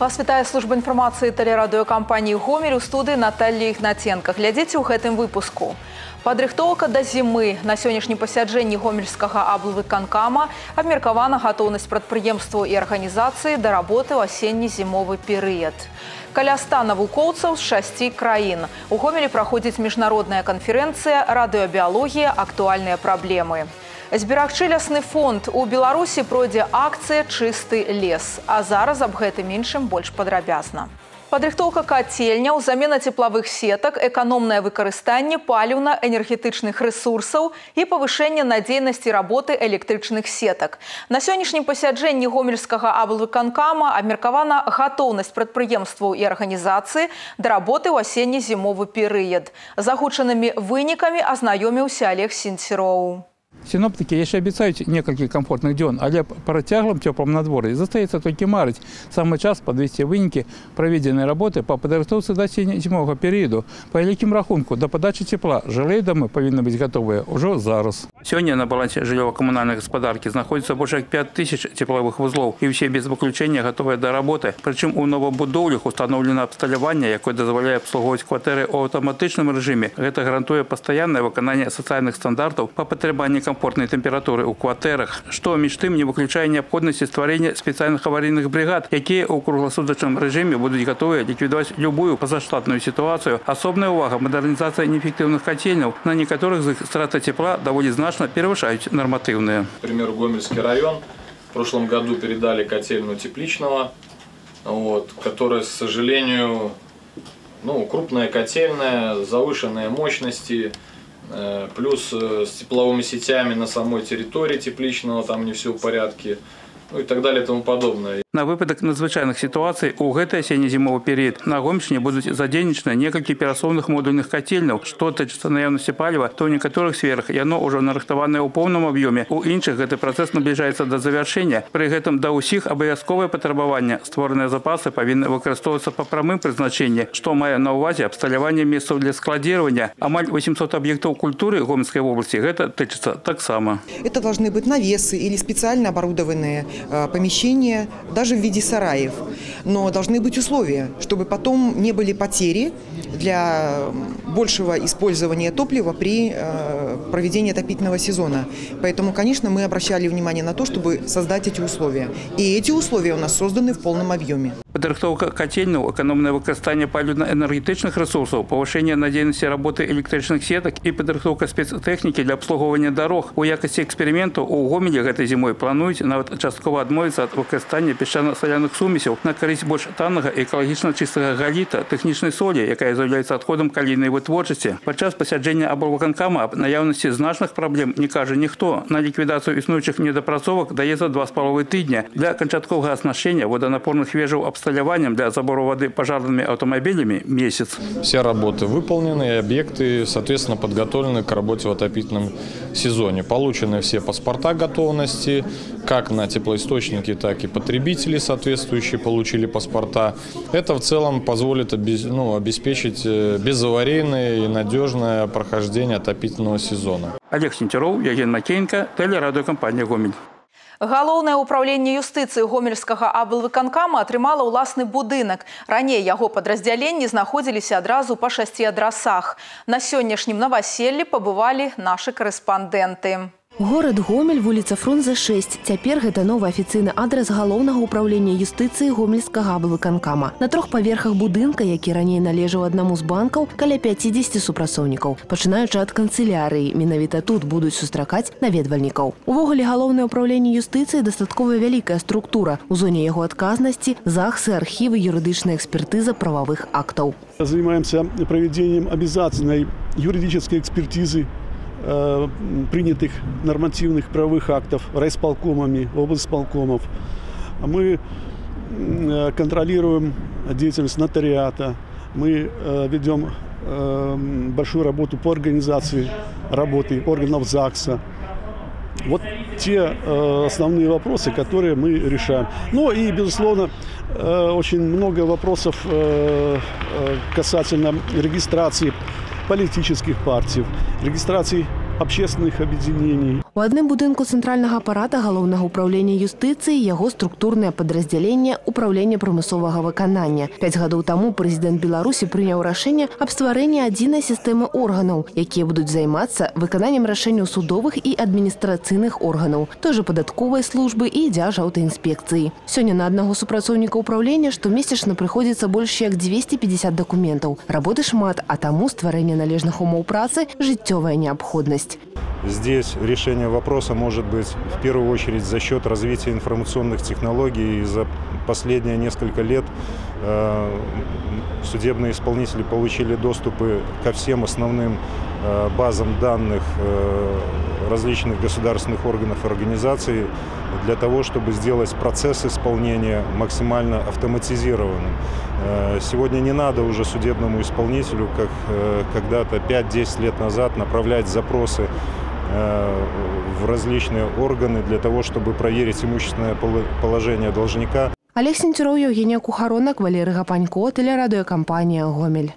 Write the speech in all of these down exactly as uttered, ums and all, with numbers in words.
Вас вітае служба інфармацыі тэлерадыёкампаніі «Гомель», у студыі Наталья Ігнаценка. Глядзіце ў гэтым выпуску. Падрыхтоўка да зімы. На сённяшнім пасяджэнні гомельскага аблвыканкама абмеркавана гатоўнасць прадпрыемстваў і арганізацыі да работы ў асенне-зімовы перыяд. Каля ста навукоўцаў з шасці краін. У Гомелі праходзіць міжнародная канферэнцыя «Радыёбіялогія. Актуальныя праблемы». Зберагчы лясны фонд. У Беларусі пройдзе акцыя «Чысты лес». А зараз аб гэтым іншым больш падрабязна. Падрыхтоўка кацельняў, замена цеплавых сетак, эканомнае выкарыстанне паліўна-энергетычных рэсурсаў і павышэнне надзейнасці работы электрычных сетак. На сённяшнім пасяджэнні гомельскага аблвыканкама абмеркавана гатоўнасць прадпрыемстваў і арганізацыі да работы ў асенне-зімовы перыяд. З агучанымі вынікамі азнаёміўся Олег Сінцероў. Синоптики еще обещают несколько комфортных дён, але по тяглом теплом надворье застаецца только марить. Самый час подвести выники проведенной работы по подготовке до осенне-зимового периода. По великим рахунку, до подачи тепла жилые дома повинны быть готовы уже зараз. Сегодня на балансе жилево-коммунальной господарки находится больше пять тысяч тепловых узлов, и все без выключения готовы до работы. Причем у новобудовлях установлено обсталявание, якое дозволяет обслуговывать квартиры в автоматичном режиме. Это гарантует постоянное выполнение социальных стандартов по потребованию комфортной температуры у квартирах, что між тым не выключая необходимости створения специальных аварийных бригад, которые у круглосуточном режиме будут готовы ликвидовать любую позаштатную ситуацию. Особная увага модернизация неэффективных котельнов, на некоторых из их страты тепла довольно значно превышают нормативные. К примеру, Гомельский район в прошлом году передали котельную Тепличного, вот, которая, к сожалению, ну, крупная котельная, завышенные мощности. Плюс с тепловыми сетями на самой территории Тепличного там не все в порядке, ну и так далее и тому подобное. На выпадок надзвычайных ситуаций у гэты осенне-зимовый период на Гомельщине будут задейничаны некалькі перасоўных модульных котельняў, што тычыцца наяўнасці паліва, то ў некаторых сферах яно ўжо нарыхтаванае ў поўным аб'ёме. У іншых гэты працэс набліжаецца да завяршэння. Пры гэтым да ўсіх абавязковае патрабаванне. Створаныя запасы павінны выкарыстоўвацца па прамым прызначэнні, што мае на ўвазе абсталяванне месцаў для складзіравання. Амаль восемьсот аб'ектаў культуры Гомельской области гэта тычыцца таксама. Это должны быть навесы или специально оборудованные помещения, даже в виде сараев. Но должны быть условия, чтобы потом не были потери для большего использования топлива при проведении отопительного сезона. Поэтому, конечно, мы обращали внимание на то, чтобы создать эти условия. И эти условия у нас созданы в полном объеме. Падрыхтоўка котельняў, экономное выкарыстанне паліўна-энергетычных ресурсов, повышение надзейнасці работы электрычных сетак и падрыхтоўка спецтэхнікі для обслуговывания дорог. У якасці эксперименту у Гомелі гэтай зімой плануюць нават часткова адмовіцца ад выкарыстання пясчана-соляных сумесяў на карысць больш таннага і экалагічна чыстага галіта, тэхнічнай солі, якая з'яўляецца адходам калійнай вытворчасці. Падчас пасяджэння аблвыканкама аб наяўнасці значных праблем не кажа ніхто. На ліквідацыю існуючых недапрацовак даецца два з паловай тыдня. Для канчатковага аснашчэння водонапорных вежаў обсталяванием для забора воды пожарными автомобилями месяц. Все работы выполнены, и объекты, соответственно, подготовлены к работе в отопительном сезоне. Получены все паспорта готовности, как на теплоисточники, так и потребители соответствующие получили паспорта. Это в целом позволит ну, обеспечить безаварийное и надежное прохождение отопительного сезона. Олег Сінцероў, Евген Макеенко, тэлерадыёкампанія «Гомель». Галоўнае ўпраўленне юстыцыі гомельскага аблвыканкама атрымала ўласны будынак. Раней яго падраздзяленні знаходзіліся адразу па шасці адрасах. На сённяшнім наваселлі пабывалі нашы карэспандэнты. Горад Гомель, вуліца Фрунзе шэсць. Цяпер гэта новы афіцыйны адрас галоўнага ўпраўлення юстыцыі гомельскага аблвыканкама. На трох паверхах будынка, які раней належаў аднаму з банкаў, каля пяцідзесяці супрацоўнікаў. Пачынаючы ад канцылярыі, менавіта тут будуць сустракаць наведвальнікаў. Увогуле галоўнае ўпраўленне юстыцыі дастаткова вялікая структура. У зоне яго адказнасці ЗАГСы, архівы, юрыдычная экспертыза прававых актаў. Занимаемся проведением обязательной юридической экспертизы принятых нормативных правовых актов райисполкомами, облсполкомов. Мы контролируем деятельность нотариата, мы ведем большую работу по организации работы органов ЗАГСа. Вот те основные вопросы, которые мы решаем. Ну и, безусловно, очень много вопросов касательно регистрации политических партий, регистрации общественных объединений. У адным будынку цэнтральнага апарата галоўнага ўпраўлення юстыцыі яго структурнае падраздзяленне ўпраўлення прымусовага выканання. Пяць гадоў таму прэзідэнт Беларусі прыняў рашэнне аб стварэнні адзінай сістэмы органаў, якія будуць займацца выкананнем рашэнняў судовых і адміністрацыйных органаў, той же падатковай службы і дзяржаўтаінспекцыі. Сёння на аднаго супрацоўніка ўпраўлення штомесячна прыходзіцца больш як двести пятьдесят документаў. Работы шмат, а таму стварэнне належных умоў працы – жыццёвая необходимость. Здесь решение вопроса может быть в первую очередь за счет развития информационных технологий. И за последние несколько лет э, судебные исполнители получили доступы ко всем основным э, базам данных э, различных государственных органов и организаций для того, чтобы сделать процесс исполнения максимально автоматизированным. Э, сегодня не надо уже судебному исполнителю, как э, когда-то пять-десять лет назад, направлять запросы в различные органы для того, чтобы проверить имущественное положение должника. Олег Сенцюроў, Евгения Кухаронок, Валерий Гапанько, телерадиокомпания «Гомель».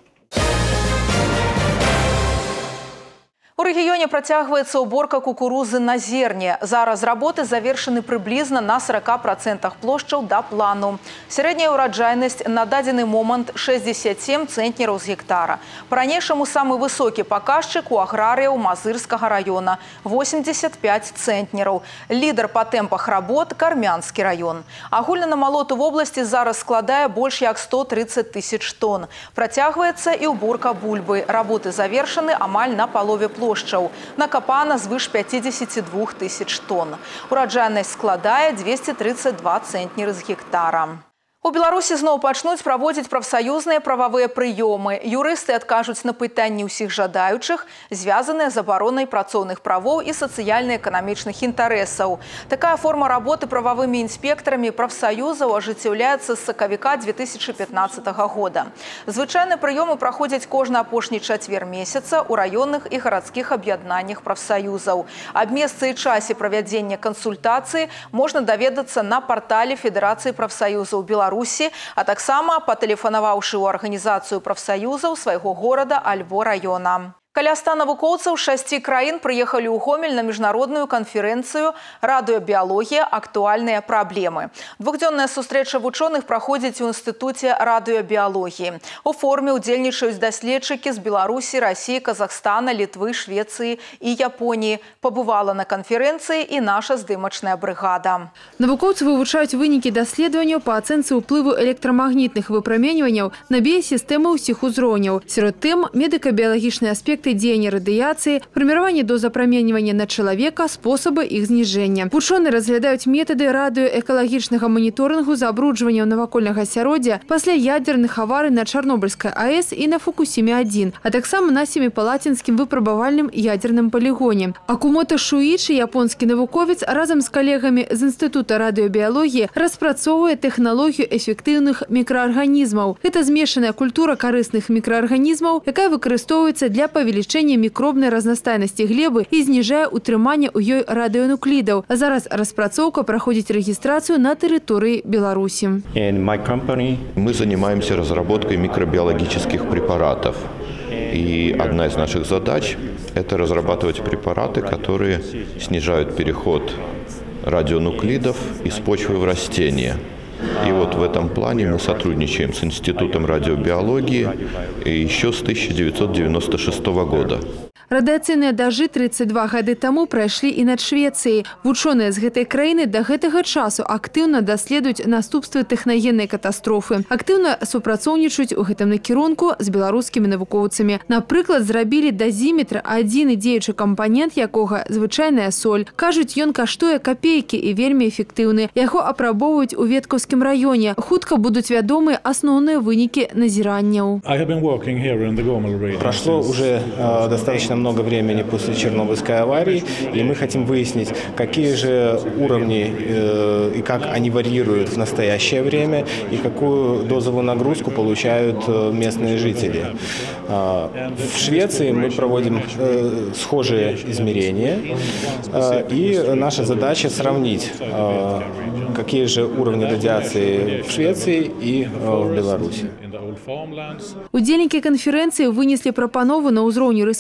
У рэгіёне працягваецца ўборка кукурузы на зерне. Зараз работы завершаны прыблізна на сорока процентах плошчаў да плану. Сярэдняя ўраджайнасць на дадзены момант шестьдесят семь цэнтнераў з гектара. Па-ранейшаму самы высокі паказчык у аграрыяў Мазырскага района – восемьдесят пять цэнтнераў. Лідар па тэмпах работ – Кармянскі раён. Агульны намалот у вобласці зараз складае больш як сто тридцать тысяч тонн. Працягваецца і ўборка бульбы. Работы завершаны амаль на палове плошчаў. Накапана звыш пятидесяти двух тысяч тонн. Ураджайнасць складае двести тридцать два цэнтнеры з гектара. У Беларусі зноў пачнуць праводзіць прафсаюзныя прававыя прыёмы. Юрысты адкажуць на пытанні ўсіх жадаючых, звязаныя з абаронай працоўных правоў і сацыяльна-эканамічных інтарэсаў. Такая форма работы прававымі інспектарамі прафсаюзаў ажыццяўляецца з сакавіка две тысячи пятнадцатага года. Звычайныя прыёмы праходзяць кожны апошні чацвер месяца ў раённых і гарадскіх аб'яднаннях прафсаюзаў. Аб месцы і часе правядзення кансультацыі можна даведацца на партале Федэрацыі прафсаюзаў Беларусі, а таксама патэлефанаваўшы ў арганізацыю прафсаюзаў свайго горада альбо раёна. Каля ста навукоўцаў шасці краін прыехалі ў Гомель на міжнародную канферэнцыю «Радыёбіялогія. Актуальныя праблемы». Двухдзённая сустрэча вучоных праходзіць у інстытуце радыёбіялогіі. У форме удзельнічаюць даследчыкі з Беларусі, Расіі, Казахстана, Літвы, Швецыі і Японіі. Пабывала на канферэнцыі і наша здымачная брыгада. Навукоўцы вывучаюць вынікі даследаванняў па ацэнцы ўплыву электрамагнітных выпраменьванняў на біясістэмы ўсіх узроўняў. Сярод тэм медыка-біялагічныя аспекты дзеяння радыяцыі, фарміраванне дозы апраменьвання на чалавека, спосабы іх зніжэння. Вучоныя разглядаюць метады радыёэкалагічнага маніторынгу забруджвання навакольнага асяроддзя пасля ядзерных аварый на Чарнобыльскай АЭС і на Фукусіме адзін, а таксама на семіпалацінскім выпрабавальным ядзерным палігоне. Акумото Шуічы, японскі навуковец, разам з калегамі з Інстытута радыёбіялогіі распрацоўвае тэхналогію эфектыўных мікраарганізмаў. Гэта змешаная культура карысных мікраарганізмаў, якая выкарыстоўваецца для павелічэння павелічэнне мікробнай разнастайнасці глебы і зніжае ўтрыманне ў ёй радыёнуклідаў. А зараз распрацоўка праходзіць рэгістрацыю на тэрыторыі Беларусі. Мы занимаемся разработкой микробиологических препаратов. И одна из наших задач – это разрабатывать препараты, которые снижают переход радионуклидов из почвы в растения. И вот в этом плане мы сотрудничаем с Институтом радиобиологии еще с тысяча девятьсот девяносто шестого года. Радыацыйныя дажджы тридцать два гады таму прайшлі і над Швецыяй. Вучоныя з гэтай краіны да гэтага часу актыўна даследуюць наступствы тэхнагеннай катастрофы. Актыўна супрацоўнічаюць у гэтым накірунку з беларускімі навукоўцамі. Напрыклад, зрабілі дазіметр, адзіны дзеючы кампанент якога звычайная соль. Кажуць, ён каштуе капейкі і вельмі эфектыўны. Яго апрабоўваюць у Веткаўскім раёне. Хутка будуць вядомыя асноўныя вынікі назіранняў. Прошло уже э, достаточно много времени после Чернобыльской аварии, и мы хотим выяснить, какие же уровни э, и как они варьируют в настоящее время, и какую дозовую нагрузку получают э, местные жители. Э, в Швеции мы проводим э, схожие измерения, э, и наша задача сравнить, э, какие же уровни радиации в Швеции и э, в Беларуси. Удзельнікі канферэнцыі вынеслі прапанову на ўзроўні рэспублікі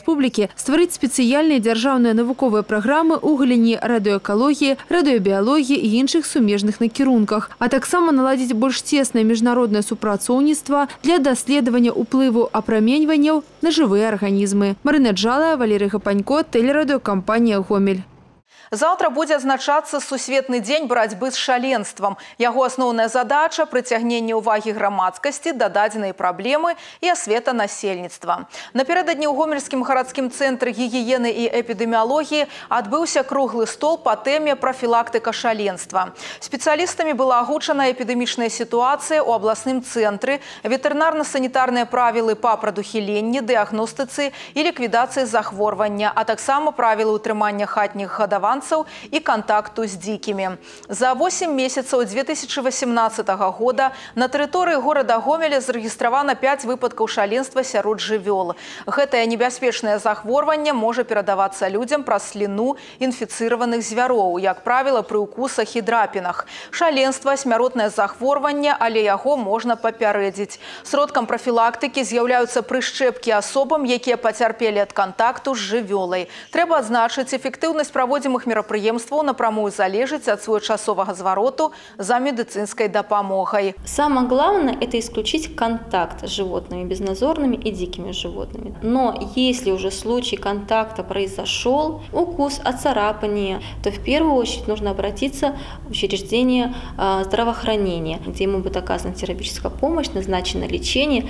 энергетыкі, стварыць спецыяльныя дзяржаўныя навуковыя праграмы ў галіне радыёэкалогіі, радыёбіялогіі і іншых сумежных накірунках, а таксама наладзіць больш цеснае міжнароднае супрацоўніцтва для даследавання ўплыву апраменьванняў на жывыя арганізмы. Марына Джалая, Валерий Гапанько, тэлерадыёкампанія «Гомель». Завтра будзе адзначацца сусветны дзень барацьбы з шаленствам. Яго асноўная задача – прыцягненне ўвагі грамадскасці да дадзенай праблемы і асвета насельніцтва. Напярэдадні ў Гомельскім гарадскім цэнтры гігіены і эпідэміялогіі адбыўся круглы стол па тэме прафілактыка шаленства. Спецыялістамі была агучана эпідэмічная сітуацыя ў абласным цэнтры, ветэрынарна-санітарныя правілы па прадухіленні, дыягностыцы і ліквідацыі захворвання, а таксама правілы ўтрымання хатніх гадаванцаў і контакту з дзікімі. За восем месяцаў дзве тысячы васямнаццатага года на тэрыторыі горада Гомеля зарэгістравана пяць выпадкаў шаленства сярод жывёл. Гэтае небяспечнае захворванне можа перадавацца людзям праз сліну інфіцыраваных звяроў, як правіла, пры укусах і драпінах. Шаленства – смяротнае захворванне, але яго можна папярэдзіць. Сродкам прафілактыкі з'яўляюцца прышчэпкі асобам, якія пацярпелі ад кантакту з жывёлай. Трэба адзначыць, эфектыўнасць праводзімых мерапрыемстваў напрямую залежыць ад своечасовага звароту за медицинской допомогой. Самое главное – это исключить контакт с животными безнадзорными и дикими животными. Но если уже случай контакта произошел, укус, оцарапание, то в первую очередь нужно обратиться в учреждение здравоохранения, где ему будет оказана терапевтическая помощь, назначено лечение,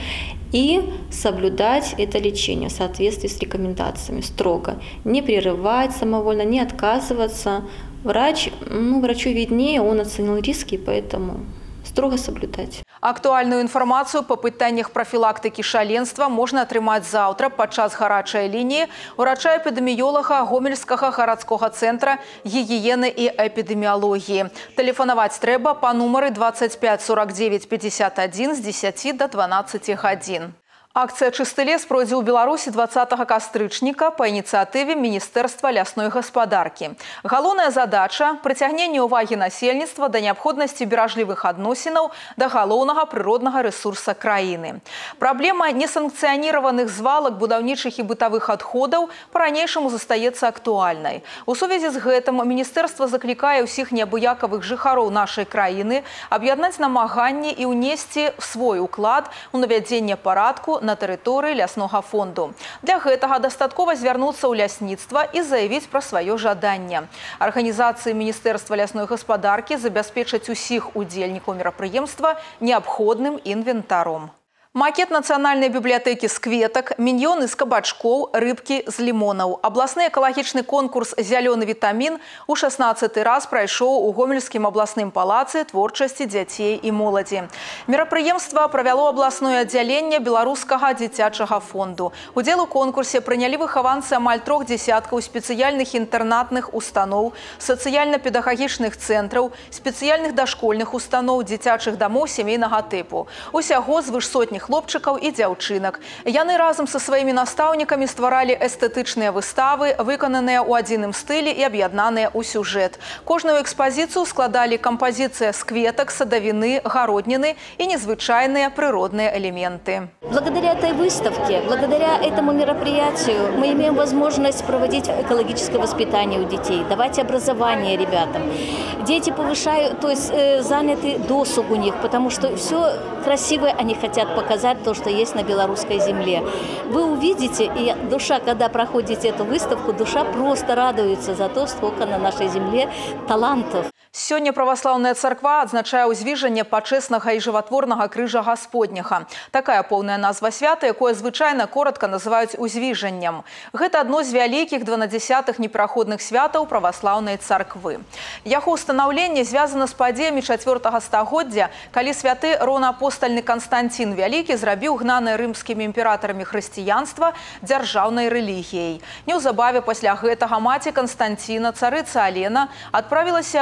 и соблюдать это лечение в соответствии с рекомендациями строго. Не прерывать самовольно, не отказываться. Врач, ну, врачу виднее, он оценил риски, поэтому строго соблюдать. Актуальную информацию по пытаннях профилактики шаленства можно атрымаць завтра падчас гарачай лініі врача-эпідэміёлага Гомельскага гарадскога цэнтра гігіены і эпідэміялогіі. Тэлефанаваць трэба па нумары двадцать пять сорок девять пятьдесят один с десяти до дванаццаці гадзін. Акция «Чысты лес» пройдзе ў Беларусі двадцатага кастрычніка па ініцыятыве Міністэрства лясной гаспадаркі. Галоўная задача – прыцягненне ўвагі насельніцтва да неабходнасці беражлівых адносінаў да галоўнага прыроднага рэсурса краіны. Праблема несанкцыяніраваных звалак будаўнічых і бытавых адходаў па-ранейшаму застаецца актуальнай. У сувязі з гэтым Міністэрства заклікае ўсіх неабыякавых жыхароў нашай краіны аб'яднаць намаганні і ўнесці свой уклад у навядзенне парадку на тэрыторыі ляснога фонду. Для гэтага дастаткова звярнуцца ў лясніцтва і заявіць пра сваё жаданне. Арганізацыі Міністэрства лясной гаспадаркі забяспечаць усіх удзельнікаў мерапрыемства неабходным інвентаром. Макет нацыянальнай бібліятэкі з кветак, міньёны з кабачкоў, рыбкі з лімонаў. Абласны экалагічны конкурс «Зялёны вітамін» у шаснаццаты раз прайшоў у Гомельскім абласным палацы творчасці дзяцей і моладзі. Мерапрыемства правяло абласное аддзяленне Беларускага дзіцячага фонду. Удзел у конкурсе прынялі выхаванцы амаль трох дзесяткаў спецыяльных інтэрнатных устаноў, сацыяльна-педагагічных цэнтраў, спецыяльных дашкольных устаноў, дзіцячых дамоў сямейнага тыпу. Усяго звыш сотні хлопчыкаў і дзяўчынак. Яны разам са сваімі настаўнікамі стваралі эстэтычныя выставы, выкананыя ў адзіным стылі і аб'яднаныя ў сюжэт. Кожную экспазіцыю складалі кампазіцыя з кветак, садавіны, гародніны і незвычайныя прыродныя элементы. Благодаря этой выставке, благодаря этому мероприятию мы имеем возможность проводить экологическое воспитание у детей, давать образование ребятам. Дети повышают, то есть э, заняты досуг у них, потому что все красивое они хотят показать. То, что есть на белорусской земле. Вы увидите, и душа, когда проходите эту выставку, душа просто радуется за то, сколько на нашей земле талантов. Сёння праваслаўная царква адзначае ўзвіжанне пачэснага і жыватворнага крыжа Гасподняга. Такая поўная назва свята, якое звычайна коротка называюць узвіжаннем. Гэта адно з вялікіх дванадзесятых непераходных святаў праваслаўнай царквы. Яго ўстанаўленне звязана з падзеямі чацвёртага стагоддзя, калі святы ронаапостальны Канстанцін Вялікі зрабіў гнанае рымскімі імператарамі хрысціянства дзяржаўнай рэлігіяй. Неўзабаве пасля гэтага маці Канстанціна, царыца Алена, адправілася ў Іерусалім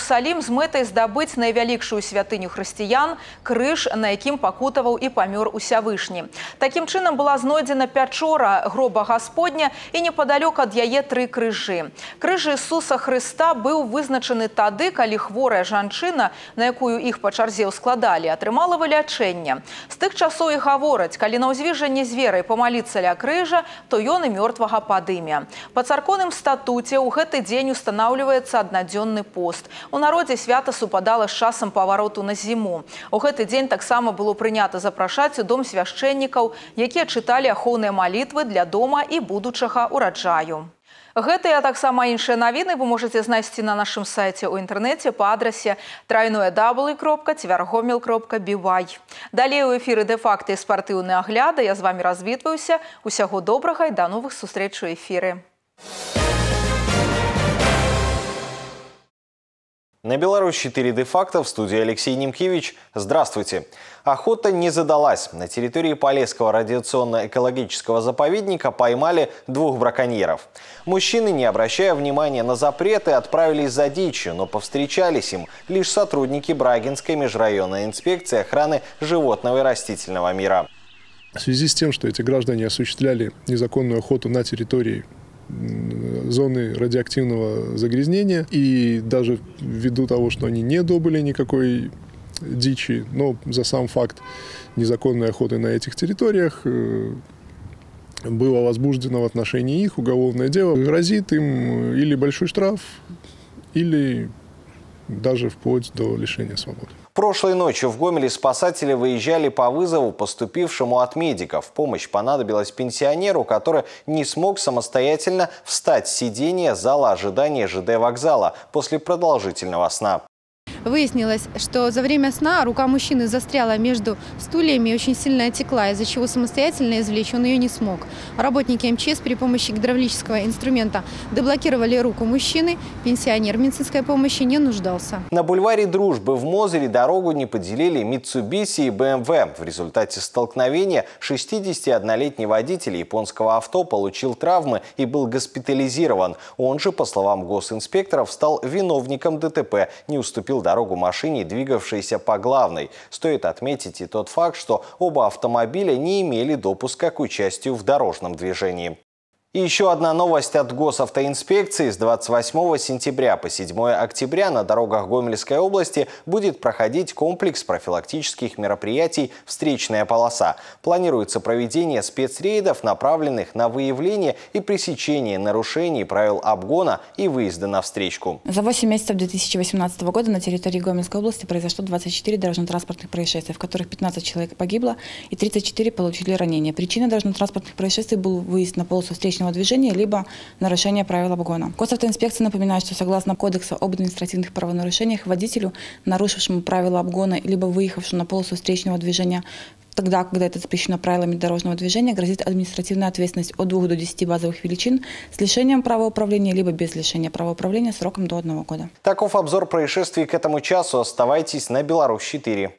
Иерусалим з мэтай здабыць найвялікшую святыню хрысціян – крыж, на якім пакутаваў і памёр Усявышні. Такім чынам была знойдзена пячора гроба Гасподня і непадалёк ад яе тры крыжы. Крыж Ісуса Хрыста быў вызначаны тады, калі хворая жанчына, на якую іх па чарзе ўскладалі, атрымала вылячэнне. З тых часоў і гавораць, калі на ўзвіжанні з верай памаліцца ля крыжа, то ён і мёртвага падыме. Па царкоўным статуце ў гэты дзень устанаўліваецца аднадзённы пост. У народзе свята супадала з часам павароту на зіму. У гэты дзень таксама было прынята запрашаць у дом свяшчэннікаў, якія чыталі ахоўныя малітвы для дома і будучага ураджаю. Гэтыя, а таксама іншыя навіны вы можаце знайсці на нашым сайце ў інтэрнэце па адрасе трайное дабл ю кропка цвяргомел кропка би вай. Далей у эфіры «Дэ-факты» і спартыўныя агляды. Я з вамі развітваюся. Усяго добрага і да новых сустрэч у эфіры. На Беларусь четыре де-факто в студии Алексей Немкевич. Здравствуйте. Охота не задалась. На территории Полесского радиационно-экологического заповедника поймали двух браконьеров. Мужчины, не обращая внимания на запреты, отправились за дичью, но повстречались им лишь сотрудники Брагинской межрайонной инспекции охраны животного и растительного мира. В связи с тем, что эти граждане осуществляли незаконную охоту на территории зоны радиоактивного загрязнения, и даже ввиду того, что они не добыли никакой дичи, но за сам факт незаконной охоты на этих территориях было возбуждено в отношении их уголовное дело. Грозит им или большой штраф, или даже вплоть до лишения свободы. Прошлой ночью в Гомеле спасатели выезжали по вызову, поступившему от медиков. Помощь понадобилась пенсионеру, который не смог самостоятельно встать с сиденья зала ожидания ЖД вокзала после продолжительного сна. Выяснилось, что за время сна рука мужчины застряла между стульями и очень сильно отекла, из-за чего самостоятельно извлечь он ее не смог. Работники эм че эс при помощи гидравлического инструмента деблокировали руку мужчины. Пенсионер в медицинской помощи не нуждался. На бульваре Дружбы в Мозыре дорогу не поделили Митсубиси и бэ эм вэ. В результате столкновения шестидесятиоднолетний водитель японского авто получил травмы и был госпитализирован. Он же, по словам госинспекторов, стал виновником дэ тэ пэ, не уступил дорогу машине, двигавшейся по главной. Стоит отметить и тот факт, что оба автомобиля не имели допуска к участию в дорожном движении. И еще одна новость от госавтоинспекции. С двадцать восьмого сентября по седьмое октября на дорогах Гомельской области будет проходить комплекс профилактических мероприятий «Встречная полоса». Планируется проведение спецрейдов, направленных на выявление и пресечение нарушений правил обгона и выезда на встречку. За восемь месяцев две тысячи восемнадцатого года на территории Гомельской области произошло двадцать четыре дорожно-транспортных происшествий, в которых пятнадцать человек погибло и тридцать четыре получили ранения. Причиной дорожно-транспортных происшествий был выезд на полосу встречного движения либо нарушение правил обгона. Госавтоинспекция напоминает, что согласно Кодексу об административных правонарушениях водителю, нарушившему правила обгона либо выехавшему на полосу встречного движения тогда, когда это запрещено правилами дорожного движения, грозит административная ответственность от двух до десяти базовых величин с лишением права управления либо без лишения права управления сроком до одного года. Таков обзор происшествий к этому часу. Оставайтесь на Беларусь четыре.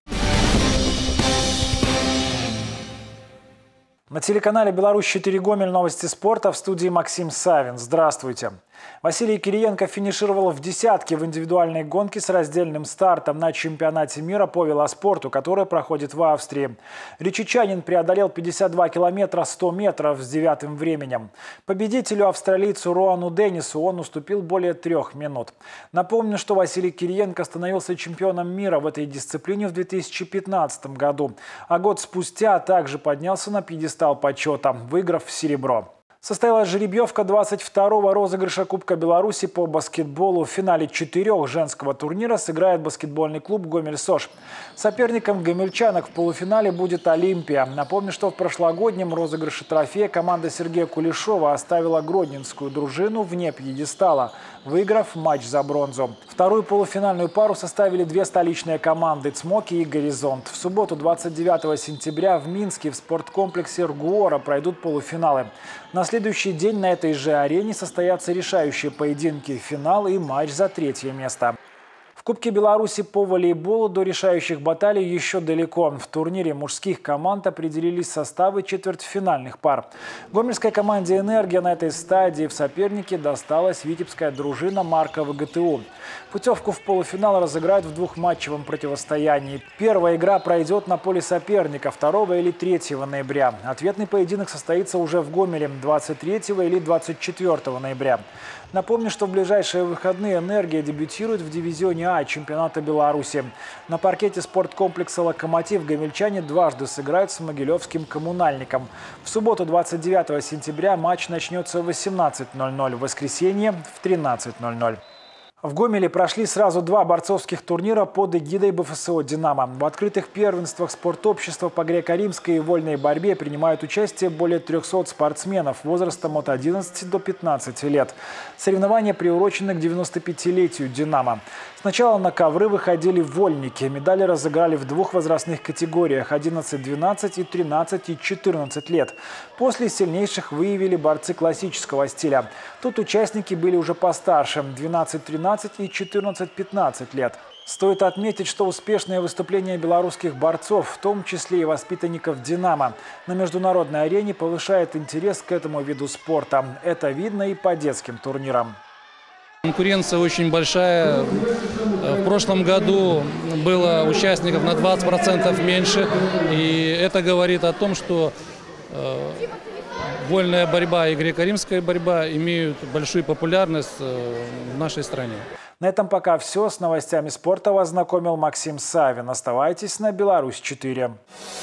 На телеканале «Беларусь четыре Гомель» новости спорта, в студии Максим Савин. Здравствуйте. Василий Кириенко финишировал в десятке в индивидуальной гонке с раздельным стартом на чемпионате мира по велоспорту, который проходит в Австрии. Речичанин преодолел пятьдесят два километра сто метров с девятым временем. Победителю австралийцу Роану Деннису он уступил более трех минут. Напомню, что Василий Кириенко становился чемпионом мира в этой дисциплине в две тысячи пятнадцатом году, а год спустя также поднялся на пьедестал почета, выиграв серебро. Состоялась жеребьевка двадцать второго розыгрыша Кубка Беларуси по баскетболу. В финале четырех женского турнира сыграет баскетбольный клуб «Гомель-Сош». Соперником гомельчанок в полуфинале будет «Олимпия». Напомню, что в прошлогоднем розыгрыше трофея команда Сергея Кулешова оставила гродненскую дружину вне пьедестала, выиграв матч за бронзу. Вторую полуфинальную пару составили две столичные команды «Цмоки» и «Горизонт». В субботу двадцать девятого сентября в Минске в спорткомплексе «Ргуора» пройдут полуфиналы. На следующий день на этой же арене состоятся решающие поединки, финал и матч за третье место. В Кубке Беларуси по волейболу до решающих баталий еще далеко. В турнире мужских команд определились составы четвертьфинальных пар. Гомельской команде «Энергия» на этой стадии в сопернике досталась витебская дружина Марка ВГТУ. Путевку в полуфинал разыграют в двухматчевом противостоянии. Первая игра пройдет на поле соперника второго или третьего ноября. Ответный поединок состоится уже в Гомеле двадцать третьего или двадцать четвёртого ноября. Напомню, что в ближайшие выходные «Энергия» дебютирует в дивизионе А чемпионата Беларуси. На паркете спорткомплекса «Локомотив» гомельчане дважды сыграют с могилевским «Коммунальником». В субботу двадцать девятого сентября матч начнется в восемнадцать ноль ноль, в воскресенье в тринадцать ноль ноль. В Гомеле прошли сразу два борцовских турнира под эгидой БФСО «Динамо». В открытых первенствах спортобщества по греко-римской и вольной борьбе принимают участие более трёхсот спортсменов возрастом от одиннадцати до пятнадцати лет. Соревнования приурочены к девяностопятилетию «Динамо». Сначала на ковры выходили вольники. Медали разыграли в двух возрастных категориях – одиннадцать-двенадцать и тринадцать-четырнадцать лет. После сильнейших выявили борцы классического стиля. Тут участники были уже постарше – двенадцать-тринадцать и четырнадцать-пятнадцать лет. Стоит отметить, что успешное выступление белорусских борцов, в том числе и воспитанников «Динамо», на международной арене повышает интерес к этому виду спорта. Это видно и по детским турнирам. Конкуренция очень большая. В прошлом году было участников на двадцать процентов меньше. И это говорит о том, что э, вольная борьба и греко-римская борьба имеют большую популярность э, в нашей стране. На этом пока все. С новостями спорта вас знакомил Максим Савин. Оставайтесь на Беларусь четыре.